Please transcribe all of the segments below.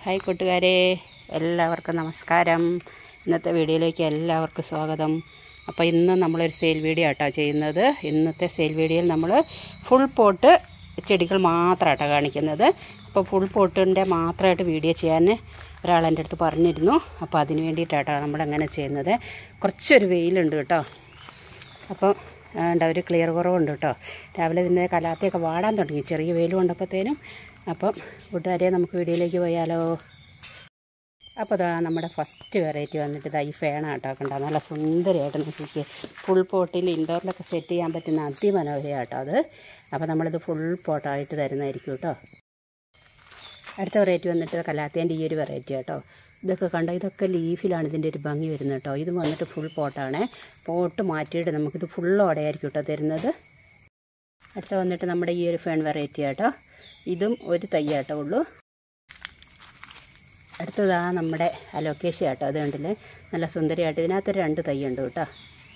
Hi കൂട്ടുകാരെ, എല്ലാവർക്കും നമസ്കാരം. ഇന്നത്തെ വീഡിയോയിലേക്ക് എല്ലാവർക്കും സ്വാഗതം. അപ്പോൾ ഇന്ന് നമ്മളൊരു സെയിൽ വീഡിയോ ആട്ടോ ചെയ്യുന്നത്. ഇന്നത്തെ സെയിൽ വീഡിയോയിൽ നമ്മൾ ഫുൾ പോട്ട് ചെടികൾ മാത്രമായിട്ടാണ് കാണിക്കുന്നത്. അപ്പോൾ ഫുൾ പോട്ടിൻ്റെ മാത്രമായിട്ട് വീഡിയോ ചെയ്യാൻ ഒരാൾ എൻ്റെ അടുത്ത് പറഞ്ഞിരുന്നു. അപ്പോൾ അതിന് വേണ്ടിയിട്ടാട്ടോ നമ്മളങ്ങനെ ചെയ്യുന്നത്. കുറച്ചൊരു വെയിലുണ്ട് കേട്ടോ. അപ്പോൾ ഒരു ക്ലിയർ കുറവുണ്ട് കേട്ടോ. രാവിലെ തന്നെ കലാത്തിയൊക്കെ വാടാൻ തുടങ്ങി, ചെറിയ വെയിൽ കൊണ്ടപ്പോഴത്തേനും. അപ്പം കൂട്ടുകാരെ, നമുക്ക് വീഡിയോയിലേക്ക് പോയാലോ. അപ്പോൾ ഇതാ നമ്മുടെ ഫസ്റ്റ് വെറൈറ്റി വന്നിട്ട് ഇതാ ഈ ഫേണ കേട്ടോ. കണ്ടോ, നല്ല സുന്ദരമായിട്ട് നോക്കിക്ക്. ഫുൾ പോട്ടിൽ ഇൻഡോറിലൊക്കെ സെറ്റ് ചെയ്യാൻ പറ്റുന്ന അതിമനോഹരമായിട്ടോ അത്. അപ്പോൾ നമ്മളിത് ഫുൾ പോട്ടായിട്ട് തരുന്നതായിരിക്കും കേട്ടോ. അടുത്ത വെറൈറ്റി വന്നിട്ട് കലാത്തേൻ്റെ ഈ ഒരു വെറൈറ്റി കേട്ടോ. ഇതൊക്കെ കണ്ടോ, ഇതൊക്കെ ലീഫിലാണ് ഇതിൻ്റെ ഒരു ഭംഗി വരുന്നത് കേട്ടോ. ഇത് വന്നിട്ട് ഫുൾ പോട്ടാണ്. പോട്ട് മാറ്റിയിട്ട് നമുക്കിത് ഫുള്ളോടെയായിരിക്കും കേട്ടോ തരുന്നത്. അടുത്ത വന്നിട്ട് നമ്മുടെ ഈ ഒരു ഫേൺ വെറൈറ്റി കേട്ടോ. ഇതും ഒരു തയ്യാട്ടോ ഉള്ളൂ. അടുത്തതാ നമ്മുടെ അലോക്കേഷ്യ കേട്ടോ. അത് കണ്ടില്ലേ, നല്ല സുന്ദരിയായിട്ട് ഇതിനകത്ത് 2 തൈയുണ്ട് കേട്ടോ.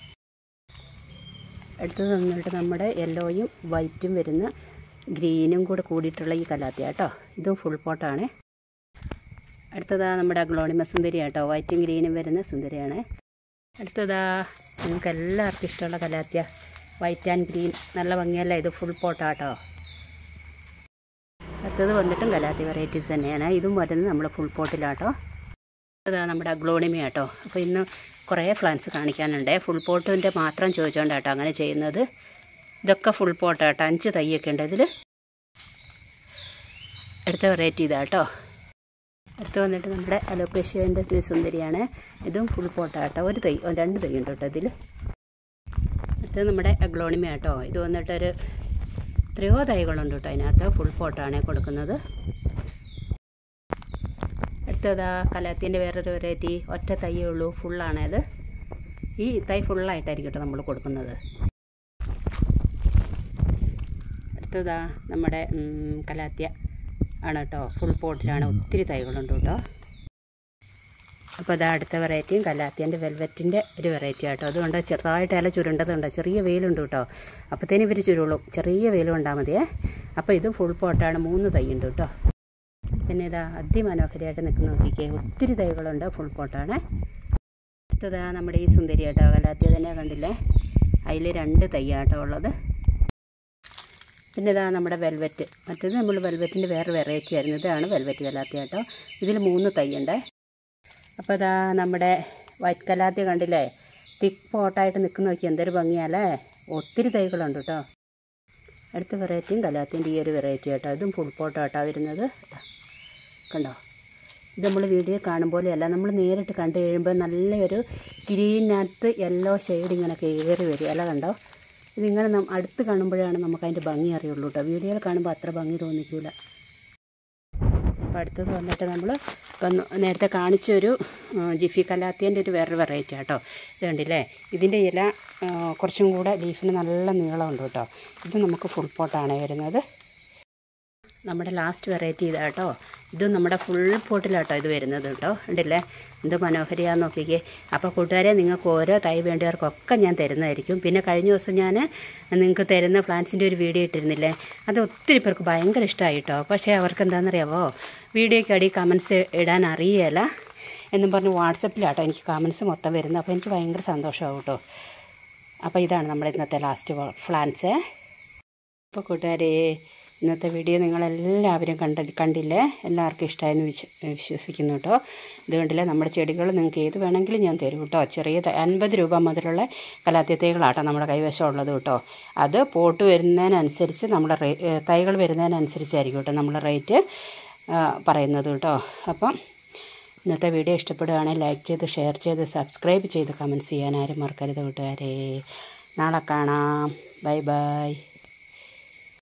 അടുത്തത് വന്നിട്ട് നമ്മുടെ യെല്ലോയും വൈറ്റും വരുന്ന ഗ്രീനും കൂടെ കൂടിയിട്ടുള്ള ഈ കലാത്തിയ കേട്ടോ. ഇതും ഫുൾ പോട്ടാണ്. അടുത്തതാ നമ്മുടെ അഗ്ലോണിമ സുന്ദരി കേട്ടോ. വൈറ്റും ഗ്രീനും വരുന്ന സുന്ദരിയാണ്. അടുത്തതാ നിങ്ങൾക്ക് എല്ലാവർക്കും ഇഷ്ടമുള്ള കലാത്തിയ, വൈറ്റ് ആൻഡ് ഗ്രീൻ, നല്ല ഭംഗിയല്ല. ഇത് ഫുൾ പോട്ടാട്ടോ. അടുത്തത് വന്നിട്ടും കലാത്തി വെറൈറ്റീസ് തന്നെയാണ്. ഇതും വരുന്നത് നമ്മൾ ഫുൾ പോട്ടിലാട്ടോ. അതാ നമ്മുടെ അഗ്ലോണിമ കേട്ടോ. അപ്പോൾ ഇന്ന് കുറേ പ്ലാന്റ്സ് കാണിക്കാനുണ്ട്. ഫുൾ പോട്ടിൻ്റെ മാത്രം ചോദിച്ചുകൊണ്ടാട്ടോ അങ്ങനെ ചെയ്യുന്നത്. ഇതൊക്കെ ഫുൾ പോട്ടാട്ടോ. 5 തൈയൊക്കെ ഉണ്ട് ഇതിൽ. അടുത്ത വെറൈറ്റി ഇതാട്ടോ. അടുത്ത് വന്നിട്ട് നമ്മുടെ അലോക്കേഷ്യൻ്റെ ഒരു സുന്ദരിയാണ്. ഇതും ഫുൾ പോട്ടാട്ടോ. 1 തൈ 2 തൈ ഉണ്ട് കേട്ടോ ഇതിൽ. അടുത്തത് നമ്മുടെ അഗ്ലോണിമ കേട്ടോ. ഇത് വന്നിട്ടൊരു എത്രയോ തൈകളുണ്ട് കേട്ടോ അതിനകത്ത്. ഫുൾ പോട്ടാണ് കൊടുക്കുന്നത്. അടുത്തതാ കലാത്തിൻ്റെ വേറൊരു വെറൈറ്റി. ഒറ്റ തൈയേ ഉള്ളൂ, ഫുള്ളാണത്. ഈ തൈ ഫുള്ളായിട്ടായിരിക്കും കേട്ടോ നമ്മൾ കൊടുക്കുന്നത്. അടുത്തതാ നമ്മുടെ കലാത്തിയ ആണ് കേട്ടോ. ഫുൾ പോട്ടിലാണ്, ഒത്തിരി തൈകളുണ്ട് കേട്ടോ. അപ്പോൾ അതാ അടുത്ത വെറൈറ്റിയും കലാത്തിയൻ്റെ വെൽവെറ്റിൻ്റെ ഒരു വെറൈറ്റി ആട്ടോ. അതുകൊണ്ട് ചെറുതായിട്ട് ഇല ചുരുണ്ടതുണ്ട്. ചെറിയ വെയിലുണ്ട് കേട്ടോ. അപ്പോഴത്തേനും ഇവർ ചുരുളും. ചെറിയ വെയിൽ കൊണ്ടാൽ മതിയേ. അപ്പോൾ ഇത് ഫുൾ പോട്ടാണ്. 3 തൈ ഉണ്ട് കേട്ടോ. പിന്നെ ഇതാ അതിമനോഹരമായിട്ട് നിൽക്കുന്ന നോക്കിക്കേ, ഒത്തിരി തൈകളുണ്ട്. ഫുൾ പോട്ടാണ്. അടുത്തതാ നമ്മുടെ ഈ സുന്ദരി കേട്ടോ. കലാത്തിയ തന്നെ കണ്ടില്ലേ, അതിൽ 2 തൈയാട്ടോ ഉള്ളത്. പിന്നെ ഇതാ നമ്മുടെ വെൽവെറ്റ്. മറ്റേത് നമ്മൾ വെൽവെറ്റിൻ്റെ വേറെ വെറൈറ്റി ആയിരുന്നു. ഇതാണ് വെൽവെറ്റ് കലാത്തിയ കേട്ടോ. ഇതിൽ 3 തൈയുണ്ട്. അപ്പോൾ ഇതാ നമ്മുടെ വൈറ്റ് കലാത്തിയ കണ്ടില്ലേ, തിക്ക് പോട്ടായിട്ട് നിൽക്കുന്ന നോക്കി, എന്തൊരു ഭംഗിയല്ലേ. ഒത്തിരി തൈകളുണ്ട് കേട്ടോ. അടുത്ത വെറൈറ്റിയും കലാത്തിൻ്റെ ഈ ഒരു വെറൈറ്റി കേട്ടോ. ഇതും ഫുൾ പോട്ടാട്ടോ വരുന്നത്. കണ്ടോ, ഇത് നമ്മൾ വീഡിയോ കാണും പോലെയല്ല, നമ്മൾ നേരിട്ട് കണ്ടു കഴിയുമ്പോൾ നല്ലൊരു ഗ്രീനകത്ത് യെല്ലോ ഷെയ്ഡ് ഇങ്ങനെ കയറി വരും. അല്ല കണ്ടോ, ഇതിങ്ങനെ അടുത്ത് കാണുമ്പോഴാണ് നമുക്ക് അതിൻ്റെ ഭംഗി അറിയുള്ളൂ കേട്ടോ. വീഡിയോയിൽ കാണുമ്പോൾ അത്ര ഭംഗി തോന്നിക്കില്ല. അപ്പോൾ അടുത്തത് വന്നിട്ട് നമ്മൾ ഇപ്പം നേരത്തെ കാണിച്ചൊരു ജിഫി കലാത്തിയൻ്റെ ഒരു വേറൊരു വെറൈറ്റി കേട്ടോ. ഇത് കണ്ടില്ലേ, ഇതിൻ്റെ ഇല കുറച്ചും കൂടെ ലീഫിന് നല്ല നീളമുണ്ട് കേട്ടോ. ഇത് നമുക്ക് ഫുൾ പോട്ടാണ് വരുന്നത്. നമ്മുടെ ലാസ്റ്റ് വെറൈറ്റി ഇതാട്ടോ. ഇതും നമ്മുടെ ഫുൾ പോട്ടിലാട്ടോ ഇത് വരുന്നത് കേട്ടോ. ഉണ്ടല്ലേ, എന്ത് മനോഹരിയാന്ന് നോക്കിക്കേ. അപ്പോൾ കൂട്ടുകാരെ, നിങ്ങൾക്ക് ഓരോ തൈ വേണ്ടിയവർക്കൊക്കെ ഞാൻ തരുന്നതായിരിക്കും. പിന്നെ കഴിഞ്ഞ ദിവസം ഞാൻ നിങ്ങൾക്ക് തരുന്ന പ്ലാന്റ്സിൻ്റെ ഒരു വീഡിയോ ഇട്ടിരുന്നില്ലേ, അത് ഒത്തിരി പേർക്ക് ഭയങ്കര ഇഷ്ടമായി കേട്ടോ. പക്ഷേ അവർക്ക് എന്താണെന്നറിയാവോ, വീഡിയോയ്ക്ക് അടി കമൻസ് ഇടാൻ അറിയില്ല എന്നും പറഞ്ഞ് വാട്സപ്പിലാട്ടോ എനിക്ക് കമൻസ് മൊത്തം വരുന്നത്. അപ്പോൾ എനിക്ക് ഭയങ്കര സന്തോഷമാവും കേട്ടോ. അപ്പോൾ ഇതാണ് നമ്മുടെ ഇന്നത്തെ ലാസ്റ്റ് പ്ലാന്റ്സ്. അപ്പോൾ കൂട്ടുകാരെ, ഇന്നത്തെ വീഡിയോ നിങ്ങളെല്ലാവരും കണ്ടില്ലേ, എല്ലാവർക്കും ഇഷ്ടമായെന്ന് വിശ്വസിക്കുന്നു കേട്ടോ. ഇതുകൊണ്ടില്ലേ, നമ്മുടെ ചെടികൾ നിങ്ങൾക്ക് ഏത് വേണമെങ്കിലും ഞാൻ തരും കേട്ടോ. ചെറിയ 50 രൂപ മുതലുള്ള കലാത്തിയ തൈകളാട്ടോ നമ്മുടെ കൈവശം ഉള്ളത് കേട്ടോ. അത് പോട്ട് വരുന്നതിനനുസരിച്ച് നമ്മുടെ തൈകൾ വരുന്നതിനനുസരിച്ചായിരിക്കും കേട്ടോ നമ്മൾ റേറ്റ് പറയുന്നത് കേട്ടോ. അപ്പം ഇന്നത്തെ വീഡിയോ ഇഷ്ടപ്പെടുകയാണെങ്കിൽ ലൈക്ക് ചെയ്ത്, ഷെയർ ചെയ്ത്, സബ്സ്ക്രൈബ് ചെയ്ത്, കമൻറ്റ്സ് ചെയ്യാൻ ആരും മറക്കരുത് കൂട്ടുകാരെ. നാളെ കാണാം. Bye by.